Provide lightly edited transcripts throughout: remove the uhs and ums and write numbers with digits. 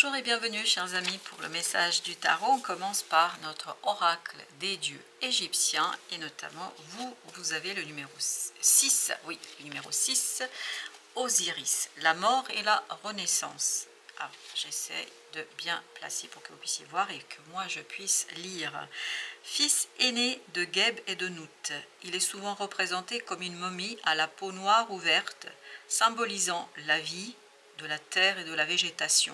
Bonjour et bienvenue chers amis pour le message du tarot. On commence par notre oracle des dieux égyptiens et notamment vous avez le numéro 6, oui, le numéro 6, Osiris, la mort et la renaissance. Alors j'essaie de bien placer pour que vous puissiez voir et que moi je puisse lire. Fils aîné de Geb et de Nout, il est souvent représenté comme une momie à la peau noire ou verte, symbolisant la vie de la terre et de la végétation.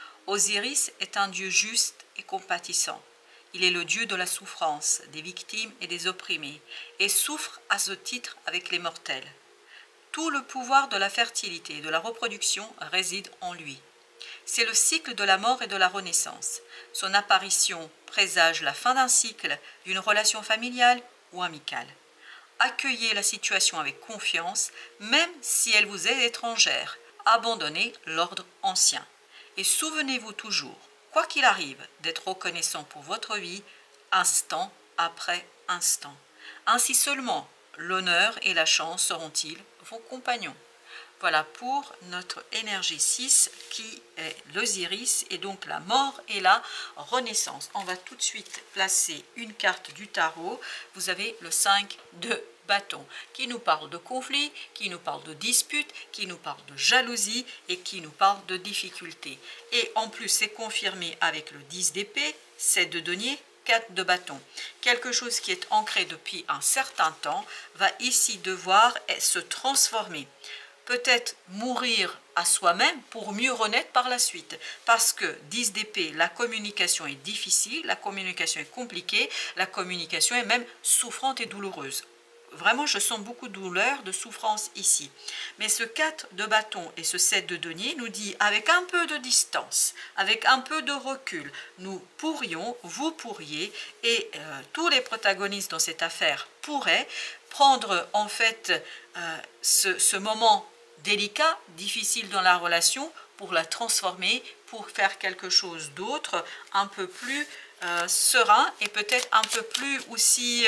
Osiris est un dieu juste et compatissant. Il est le dieu de la souffrance, des victimes et des opprimés, et souffre à ce titre avec les mortels. Tout le pouvoir de la fertilité et de la reproduction réside en lui. C'est le cycle de la mort et de la renaissance. Son apparition présage la fin d'un cycle, d'une relation familiale ou amicale. Accueillez la situation avec confiance, même si elle vous est étrangère. Abandonnez l'ordre ancien. Et souvenez-vous toujours, quoi qu'il arrive, d'être reconnaissant pour votre vie, instant après instant. Ainsi seulement, l'honneur et la chance seront-ils vos compagnons. Voilà pour notre énergie 6 qui est l'Osiris et donc la mort et la renaissance. On va tout de suite placer une carte du tarot. Vous avez le 5 de bâton qui nous parle de conflit, qui nous parle de dispute, qui nous parle de jalousie et qui nous parle de difficulté. Et en plus c'est confirmé avec le 10 d'épée, 7 de denier, 4 de bâton. Quelque chose qui est ancré depuis un certain temps va ici devoir se transformer. Peut-être mourir à soi-même pour mieux renaître par la suite. Parce que 10 d'épée, la communication est difficile, la communication est compliquée, la communication est même souffrante et douloureuse. Vraiment, je sens beaucoup de douleur, de souffrance ici. Mais ce 4 de bâton et ce 7 de denier nous dit, avec un peu de distance, avec un peu de recul, nous pourrions, vous pourriez, et tous les protagonistes dans cette affaire pourraient prendre en fait ce moment délicat, difficile dans la relation, pour la transformer, pour faire quelque chose d'autre, un peu plus serein et peut-être un peu plus aussi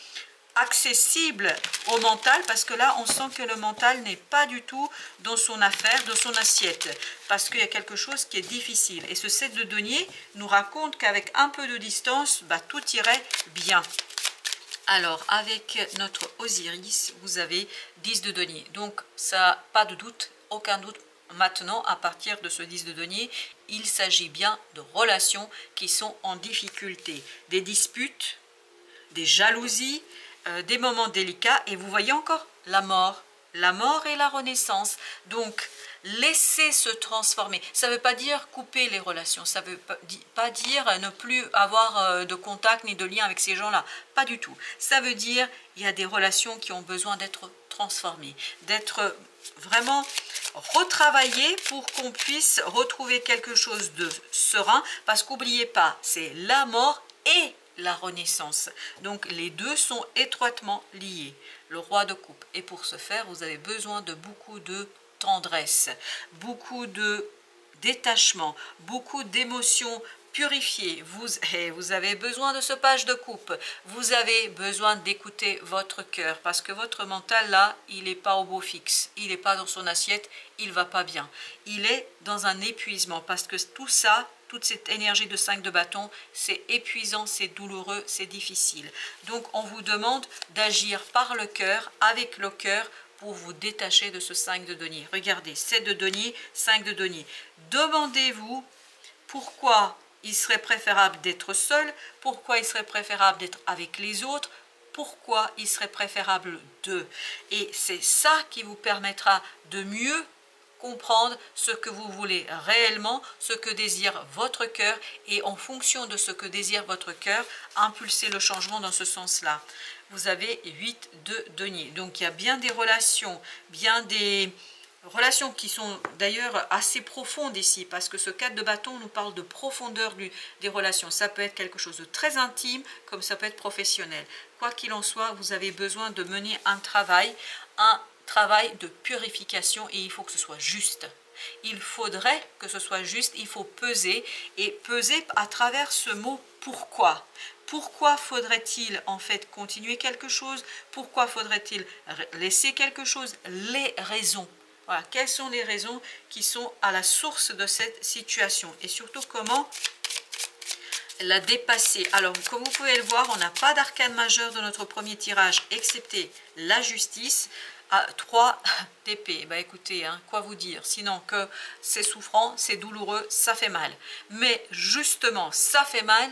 accessible au mental, parce que là on sent que le mental n'est pas du tout dans son affaire, dans son assiette, parce qu'il y a quelque chose qui est difficile. Et ce 7 de denier nous raconte qu'avec un peu de distance, tout irait bien. Alors, avec notre Osiris, vous avez 10 de denier. Donc, ça, pas de doute, aucun doute. Maintenant, à partir de ce 10 de denier, il s'agit bien de relations qui sont en difficulté. Des disputes, des jalousies, des moments délicats. Et vous voyez encore la mort et la renaissance. Donc, laissez se transformer. Ça ne veut pas dire couper les relations, ça ne veut pas dire ne plus avoir de contact ni de lien avec ces gens-là. Pas du tout. Ça veut dire il y a des relations qui ont besoin d'être transformées, d'être vraiment retravaillées pour qu'on puisse retrouver quelque chose de serein. Parce qu'oubliez pas, c'est la mort et la renaissance. Donc les deux sont étroitement liés. Le roi de coupe. Et pour ce faire, vous avez besoin de beaucoup de tendresse, beaucoup de détachement, beaucoup d'émotions purifiées. Vous avez besoin de ce page de coupe. Vous avez besoin d'écouter votre cœur parce que votre mental là, il n'est pas au beau fixe. Il n'est pas dans son assiette, il va pas bien. Il est dans un épuisement parce que tout ça, toute cette énergie de 5 de bâton, c'est épuisant, c'est douloureux, c'est difficile. Donc on vous demande d'agir par le cœur, avec le cœur, pour vous détacher de ce 5 de denier. Regardez, 7 de denier, 5 de denier. Demandez-vous pourquoi il serait préférable d'être seul, pourquoi il serait préférable d'être avec les autres, pourquoi il serait préférable d'eux. Et c'est ça qui vous permettra de mieux comprendre ce que vous voulez réellement, ce que désire votre cœur, et en fonction de ce que désire votre cœur, impulser le changement dans ce sens-là. Vous avez 8 de denier. Donc il y a bien des relations qui sont d'ailleurs assez profondes ici, parce que ce 4 de bâton nous parle de profondeur des relations. Ça peut être quelque chose de très intime, comme ça peut être professionnel. Quoi qu'il en soit, vous avez besoin de mener un travail de purification, et il faut que ce soit juste. Il faudrait que ce soit juste, il faut peser, et peser à travers ce mot pourquoi. Pourquoi faudrait-il en fait continuer quelque chose? Pourquoi faudrait-il laisser quelque chose? Les raisons. Voilà, quelles sont les raisons qui sont à la source de cette situation et surtout comment la dépasser. Alors, comme vous pouvez le voir, on n'a pas d'arcane majeur de notre premier tirage, excepté la justice, à 3 d'épée. Bah écoutez, hein, quoi vous dire, sinon que c'est souffrant, c'est douloureux, ça fait mal. Mais justement, ça fait mal,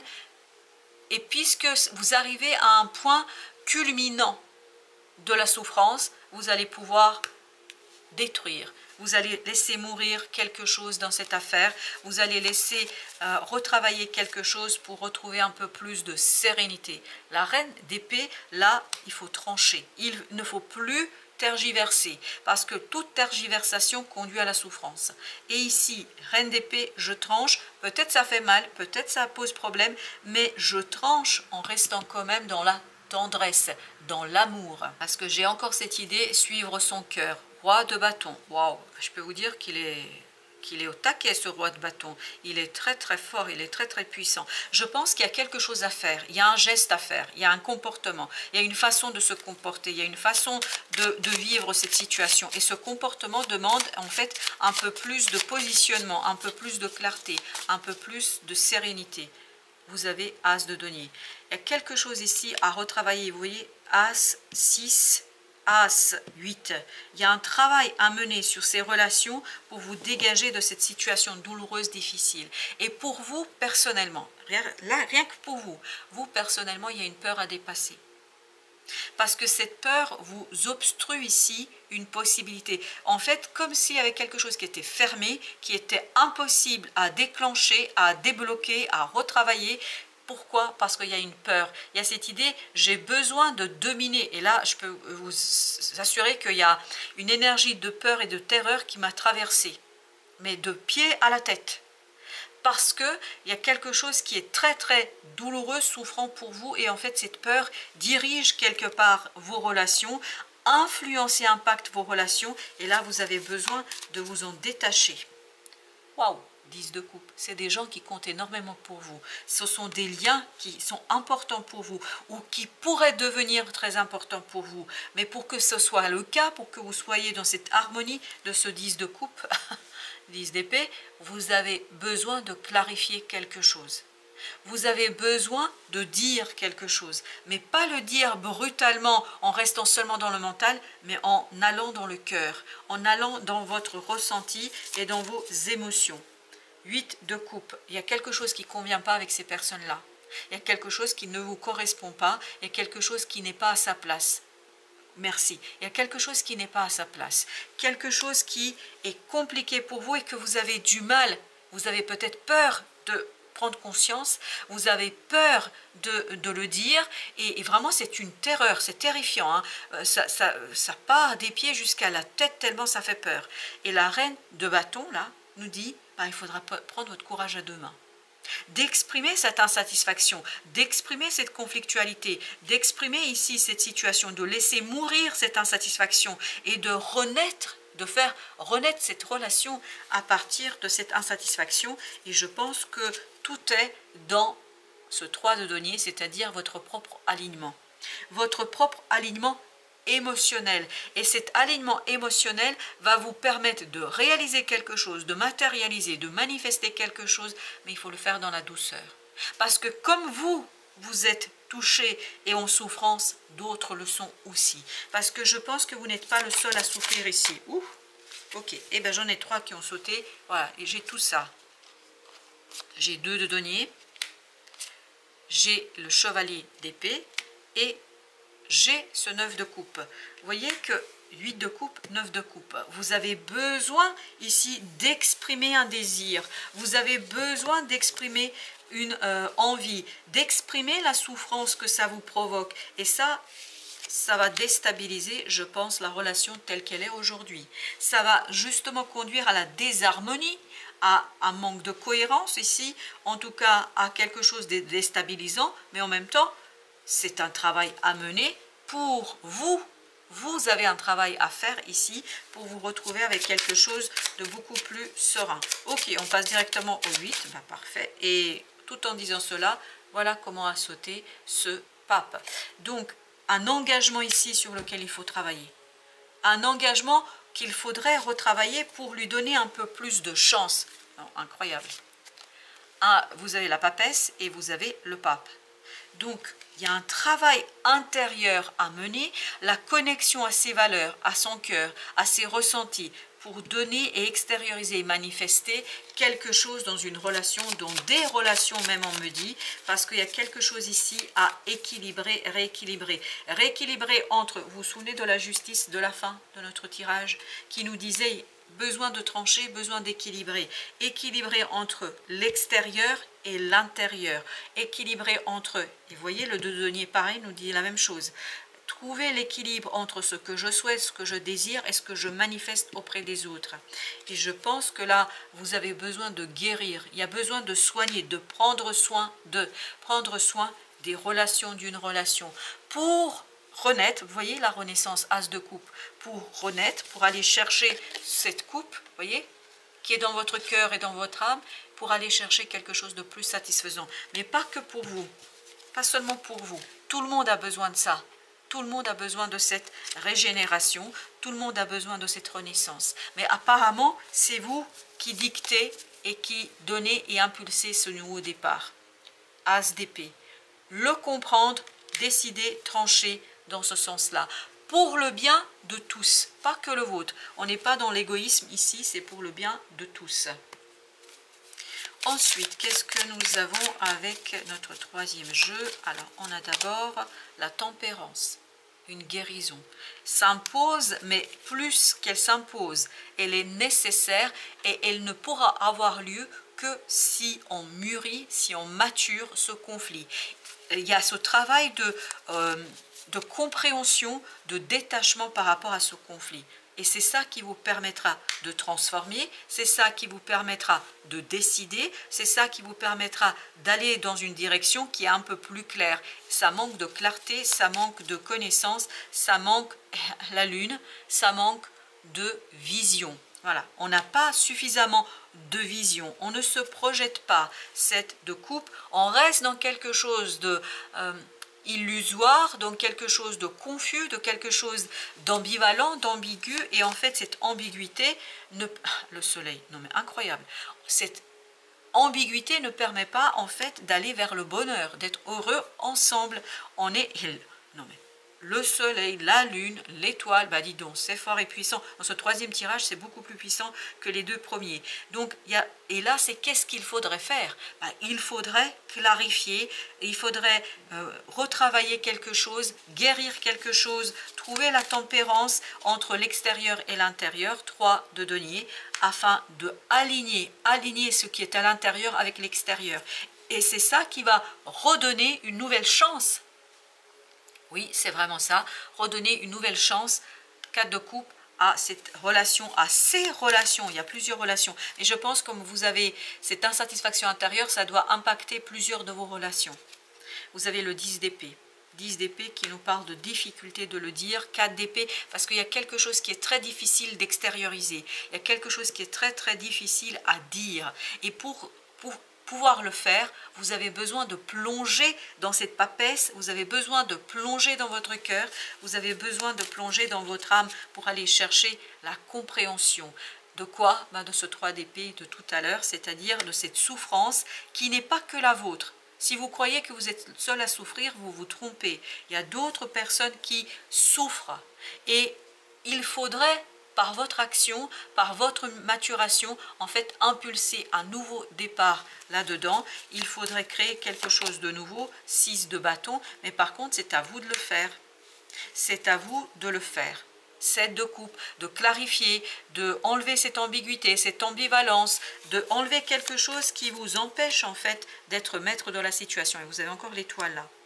et puisque vous arrivez à un point culminant de la souffrance, vous allez pouvoir détruire. Vous allez laisser mourir quelque chose dans cette affaire. Vous allez laisser retravailler quelque chose pour retrouver un peu plus de sérénité. La reine d'épée, là, il faut trancher. Il ne faut plus tergiverser parce que toute tergiversation conduit à la souffrance. Et ici, reine d'épée, je tranche. Peut-être ça fait mal, peut-être ça pose problème, mais je tranche en restant quand même dans la tendresse, dans l'amour. Parce que j'ai encore cette idée, suivre son cœur. Roi de bâton, waouh, je peux vous dire qu'il est au taquet, ce roi de bâton. Il est très très fort, il est très très puissant. Je pense qu'il y a quelque chose à faire, il y a un geste à faire, il y a un comportement, il y a une façon de se comporter, il y a une façon de vivre cette situation. Et ce comportement demande en fait un peu plus de positionnement, un peu plus de clarté, un peu plus de sérénité. Vous avez As de denier. Il y a quelque chose ici à retravailler, vous voyez, As, 6, As, 8. Il y a un travail à mener sur ces relations pour vous dégager de cette situation douloureuse, difficile. Et pour vous, personnellement, rien que pour vous personnellement, il y a une peur à dépasser. Parce que cette peur vous obstrue ici une possibilité. En fait, comme s'il y avait quelque chose qui était fermé, qui était impossible à déclencher, à débloquer, à retravailler. Pourquoi? Parce qu'il y a une peur. Il y a cette idée, j'ai besoin de dominer. Et là, je peux vous assurer qu'il y a une énergie de peur et de terreur qui m'a traversée. Mais de pied à la tête. Parce qu'il y a quelque chose qui est très très douloureux, souffrant pour vous. Et en fait, cette peur dirige quelque part vos relations, influence et impacte vos relations. Et là, vous avez besoin de vous en détacher. Waouh! 10 de coupe, c'est des gens qui comptent énormément pour vous. Ce sont des liens qui sont importants pour vous ou qui pourraient devenir très importants pour vous. Mais pour que ce soit le cas, pour que vous soyez dans cette harmonie de ce 10 de coupe, 10 d'épée, vous avez besoin de clarifier quelque chose. Vous avez besoin de dire quelque chose, mais pas le dire brutalement en restant seulement dans le mental, mais en allant dans le cœur, en allant dans votre ressenti et dans vos émotions. 8 de coupe, il y a quelque chose qui ne convient pas avec ces personnes-là. Il y a quelque chose qui ne vous correspond pas, il y a quelque chose qui n'est pas à sa place. Merci. Il y a quelque chose qui n'est pas à sa place. Quelque chose qui est compliqué pour vous et que vous avez du mal. Vous avez peut-être peur de prendre conscience, vous avez peur de le dire et vraiment c'est une terreur, c'est terrifiant. Hein. Ça part des pieds jusqu'à la tête tellement ça fait peur. Et la reine de bâton là nous dit il faudra prendre votre courage à deux mains. D'exprimer cette insatisfaction, d'exprimer cette conflictualité, d'exprimer ici cette situation, de laisser mourir cette insatisfaction et de renaître, de faire renaître cette relation à partir de cette insatisfaction. Et je pense que tout est dans ce 3 de denier, c'est-à-dire votre propre alignement. Votre propre alignement émotionnel. Et cet alignement émotionnel va vous permettre de réaliser quelque chose, de matérialiser, de manifester quelque chose, mais il faut le faire dans la douceur. Parce que comme vous êtes touché et en souffrance, d'autres le sont aussi. Parce que je pense que vous n'êtes pas le seul à souffrir ici. Ouh, ok, et bien j'en ai 3 qui ont sauté, voilà, et j'ai tout ça. J'ai 2 de denier, j'ai le chevalier d'épée et j'ai ce 9 de coupe. Vous voyez que 8 de coupe, 9 de coupe. Vous avez besoin ici d'exprimer un désir. Vous avez besoin d'exprimer une envie, d'exprimer la souffrance que ça vous provoque. Et ça va déstabiliser, je pense, la relation telle qu'elle est aujourd'hui. Ça va justement conduire à la désharmonie, à un manque de cohérence ici, en tout cas à quelque chose de déstabilisant, mais en même temps, c'est un travail à mener pour vous. Vous avez un travail à faire ici pour vous retrouver avec quelque chose de beaucoup plus serein. Ok, on passe directement au 8. Ben, parfait. Et tout en disant cela, voilà comment a sauté ce pape. Donc, un engagement ici sur lequel il faut travailler. Un engagement qu'il faudrait retravailler pour lui donner un peu plus de chance. Non, incroyable. Ah, vous avez la papesse et vous avez le pape. Donc, il y a un travail intérieur à mener, la connexion à ses valeurs, à son cœur, à ses ressentis, pour donner et extérioriser et manifester quelque chose dans une relation, dans des relations même on me dit, parce qu'il y a quelque chose ici à équilibrer, rééquilibrer. Rééquilibrer entre, vous vous souvenez de la justice de la fin de notre tirage, qui nous disait besoin de trancher, besoin d'équilibrer. Équilibrer entre l'extérieur et l'intérieur. Équilibrer entre, et vous voyez le 2 de denier pareil nous dit la même chose. Trouver l'équilibre entre ce que je souhaite, ce que je désire et ce que je manifeste auprès des autres. Et je pense que là, vous avez besoin de guérir. Il y a besoin de soigner, de prendre soin des relations d'une relation. Pour renaître, vous voyez la renaissance, as de coupe, pour renaître, pour aller chercher cette coupe, vous voyez, qui est dans votre cœur et dans votre âme, pour aller chercher quelque chose de plus satisfaisant. Mais pas que pour vous, pas seulement pour vous. Tout le monde a besoin de ça. Tout le monde a besoin de cette régénération, tout le monde a besoin de cette renaissance. Mais apparemment, c'est vous qui dictez et qui donnez et impulsez ce nouveau départ. As d'épée. Le comprendre, décider, trancher dans ce sens-là. Pour le bien de tous, pas que le vôtre. On n'est pas dans l'égoïsme ici, c'est pour le bien de tous. Ensuite, qu'est-ce que nous avons avec notre troisième jeu? Alors, on a d'abord la tempérance. Une guérison s'impose, mais plus qu'elle s'impose, elle est nécessaire et elle ne pourra avoir lieu que si on mûrit, si on mature ce conflit. Il y a ce travail de compréhension, de détachement par rapport à ce conflit. Et c'est ça qui vous permettra de transformer, c'est ça qui vous permettra de décider, c'est ça qui vous permettra d'aller dans une direction qui est un peu plus claire. Ça manque de clarté, ça manque de connaissance, ça manque la lune, ça manque de vision. Voilà, on n'a pas suffisamment de vision, on ne se projette pas cette de coupe, on reste dans quelque chose de illusoire, donc quelque chose de confus, de quelque chose d'ambivalent, d'ambigu, et en fait cette ambiguïté, le soleil, non mais incroyable, cette ambiguïté ne permet pas en fait d'aller vers le bonheur, d'être heureux ensemble, on est, non mais le soleil, la lune, l'étoile, bah dis donc, c'est fort et puissant. Dans ce troisième tirage, c'est beaucoup plus puissant que les deux premiers. Donc, et là, c'est qu'est-ce qu'il faudrait faire? Bah, il faudrait clarifier, il faudrait retravailler quelque chose, guérir quelque chose, trouver la tempérance entre l'extérieur et l'intérieur, 3 de denier, afin de aligner ce qui est à l'intérieur avec l'extérieur. Et c'est ça qui va redonner une nouvelle chance. Oui, c'est vraiment ça, redonner une nouvelle chance, 4 de coupe, à cette relation, à ces relations. Il y a plusieurs relations. Et je pense que comme vous avez cette insatisfaction intérieure, ça doit impacter plusieurs de vos relations. Vous avez le 10 d'épée. 10 d'épée qui nous parle de difficulté de le dire, 4 d'épée, parce qu'il y a quelque chose qui est très difficile d'extérioriser. Il y a quelque chose qui est très très difficile à dire. Et pour pouvoir le faire, vous avez besoin de plonger dans cette papesse, vous avez besoin de plonger dans votre cœur, vous avez besoin de plonger dans votre âme pour aller chercher la compréhension. De quoi? De ce 3 d'épée de tout à l'heure, c'est-à-dire de cette souffrance qui n'est pas que la vôtre. Si vous croyez que vous êtes seul à souffrir, vous vous trompez. Il y a d'autres personnes qui souffrent et il faudrait, par votre action, par votre maturation, en fait, impulser un nouveau départ là-dedans. Il faudrait créer quelque chose de nouveau, 6 de bâton, mais par contre, c'est à vous de le faire. C'est à vous de le faire. 7 de coupe, de clarifier, de enlever cette ambiguïté, cette ambivalence, de enlever quelque chose qui vous empêche, en fait, d'être maître de la situation. Et vous avez encore l'étoile là.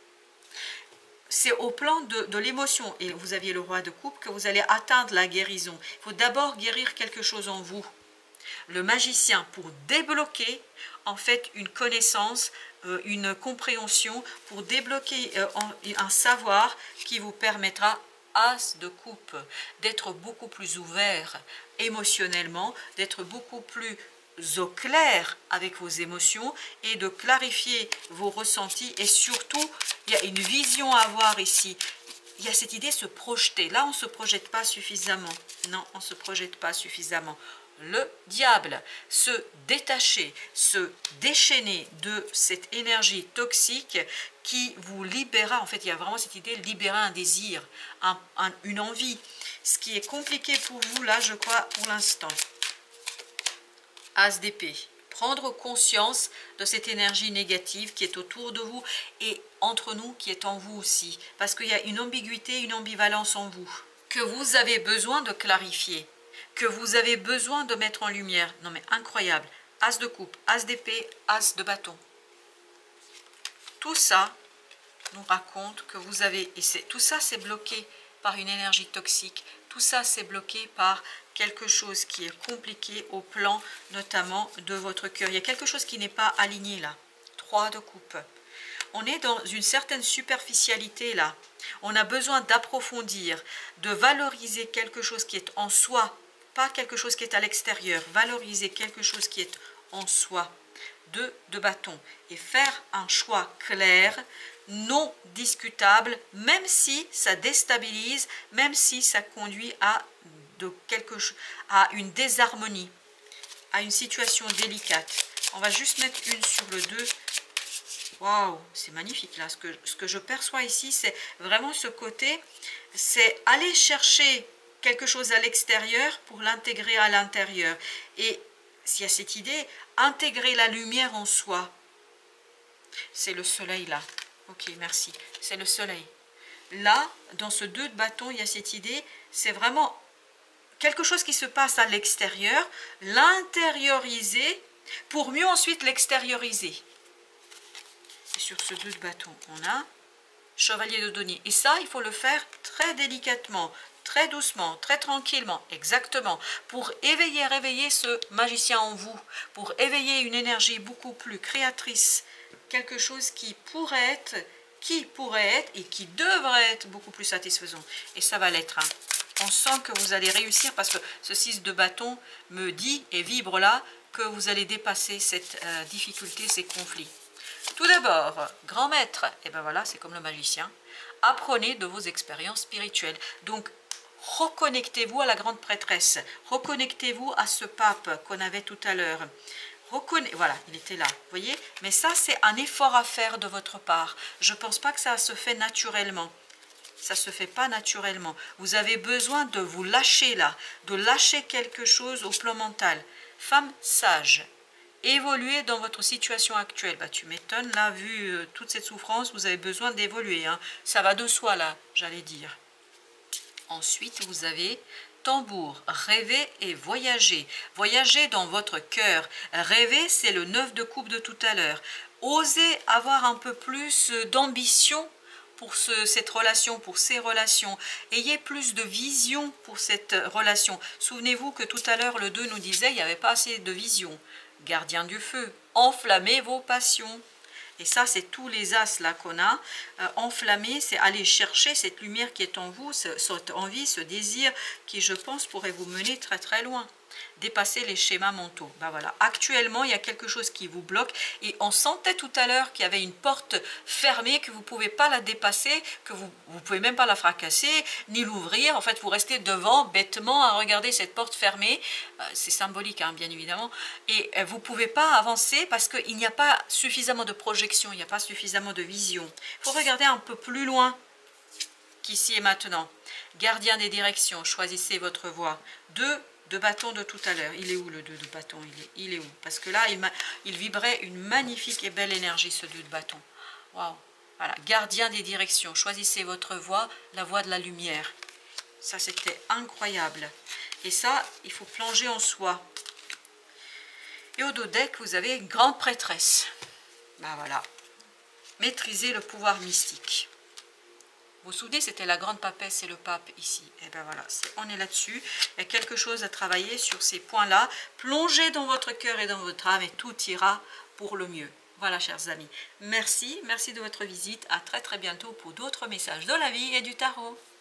C'est au plan de l'émotion, et vous aviez le roi de coupe, que vous allez atteindre la guérison. Il faut d'abord guérir quelque chose en vous. Le magicien, pour débloquer en fait une connaissance, une compréhension, pour débloquer un savoir qui vous permettra, as de coupe, d'être beaucoup plus ouvert émotionnellement, d'être beaucoup plus au clair avec vos émotions et de clarifier vos ressentis, et surtout il y a une vision à avoir ici. il y a cette idée de se projeter. Là, on ne se projette pas suffisamment. Non, on ne se projette pas suffisamment. Le diable, se détacher, se déchaîner de cette énergie toxique qui vous libérera. En fait, il y a vraiment cette idée de libérer un désir, une envie. Ce qui est compliqué pour vous, là, je crois, pour l'instant. As d'épée. Prendre conscience de cette énergie négative qui est autour de vous et entre nous, qui est en vous aussi. Parce qu'il y a une ambiguïté, une ambivalence en vous, que vous avez besoin de clarifier, que vous avez besoin de mettre en lumière. Non mais incroyable. As de coupe, as d'épée, as de bâton. Tout ça nous raconte que vous avez, et tout ça c'est bloqué par une énergie toxique, tout ça c'est bloqué par quelque chose qui est compliqué au plan notamment de votre cœur. Il y a quelque chose qui n'est pas aligné là. 3 de coupe. On est dans une certaine superficialité là. On a besoin d'approfondir, de valoriser quelque chose qui est en soi, pas quelque chose qui est à l'extérieur. Valoriser quelque chose qui est en soi. 2 de bâton. Et faire un choix clair, non discutable, même si ça déstabilise, même si ça conduit à à une désharmonie, à une situation délicate. On va juste mettre une sur le 2. Waouh, c'est magnifique là. Ce que je perçois ici, c'est vraiment ce côté, c'est aller chercher quelque chose à l'extérieur pour l'intégrer à l'intérieur. Et s'il y a cette idée, intégrer la lumière en soi. C'est le soleil là. Ok, merci. C'est le soleil. Là, dans ce 2 de bâton, il y a cette idée, c'est vraiment quelque chose qui se passe à l'extérieur, l'intérioriser pour mieux ensuite l'extérioriser. Et sur ce 2 de bâton, on a chevalier de denier. Et ça, il faut le faire très délicatement, très doucement, très tranquillement, exactement, pour réveiller ce magicien en vous, pour éveiller une énergie beaucoup plus créatrice, quelque chose qui pourrait être et qui devrait être beaucoup plus satisfaisant. Et ça va l'être, hein. On sent que vous allez réussir parce que ce 6 de bâton me dit et vibre là que vous allez dépasser cette difficulté, ces conflits. Tout d'abord, grand maître, et ben voilà, c'est comme le magicien, apprenez de vos expériences spirituelles. Donc, reconnectez-vous à la grande prêtresse, reconnectez-vous à ce pape qu'on avait tout à l'heure. Voilà, il était là, vous voyez. Mais ça, c'est un effort à faire de votre part. Je ne pense pas que ça se fait naturellement. Ça ne se fait pas naturellement. Vous avez besoin de vous lâcher là, de lâcher quelque chose au plan mental. Femme sage, évoluez dans votre situation actuelle. Bah, tu m'étonnes, là, vu toute cette souffrance, vous avez besoin d'évoluer, hein. Ça va de soi, là, j'allais dire. Ensuite, vous avez tambour, rêver et voyager. Voyager dans votre cœur. Rêver, c'est le 9 de coupe de tout à l'heure. Osez avoir un peu plus d'ambition pour cette relation, pour ces relations. Ayez plus de vision pour cette relation. Souvenez-vous que tout à l'heure, le 2 nous disait qu'il n'y avait pas assez de vision. Gardien du feu, enflammez vos passions. Et ça, c'est tous les as là qu'on a. Enflammer, c'est aller chercher cette lumière qui est en vous, cette envie, ce désir qui, je pense, pourrait vous mener très très loin. Dépasser les schémas mentaux. Ben voilà. Actuellement, il y a quelque chose qui vous bloque et on sentait tout à l'heure qu'il y avait une porte fermée, que vous ne pouvez pas la dépasser, que vous ne pouvez même pas la fracasser, ni l'ouvrir. En fait, vous restez devant bêtement à regarder cette porte fermée. C'est symbolique, hein, bien évidemment. Et vous ne pouvez pas avancer parce qu'il n'y a pas suffisamment de projection, il n'y a pas suffisamment de vision. Il faut regarder un peu plus loin qu'ici et maintenant. Gardien des directions, choisissez votre voie. 2 de bâton de tout à l'heure. Il est où le 2 de bâton? Il est où? Parce que là, il vibrait une magnifique et belle énergie, ce 2 de bâton. Waouh! Voilà. Gardien des directions. Choisissez votre voie, la voie de la lumière. Ça, c'était incroyable. Et ça, il faut plonger en soi. Et au dos deck, vous avez une grande prêtresse. Ben voilà. Maîtrisez le pouvoir mystique. Vous vous souvenez, c'était la grande papesse et le pape ici. Et bien voilà, on est là-dessus. Il y a quelque chose à travailler sur ces points-là. Plongez dans votre cœur et dans votre âme et tout ira pour le mieux. Voilà, chers amis. Merci de votre visite. À très très bientôt pour d'autres messages de la vie et du tarot.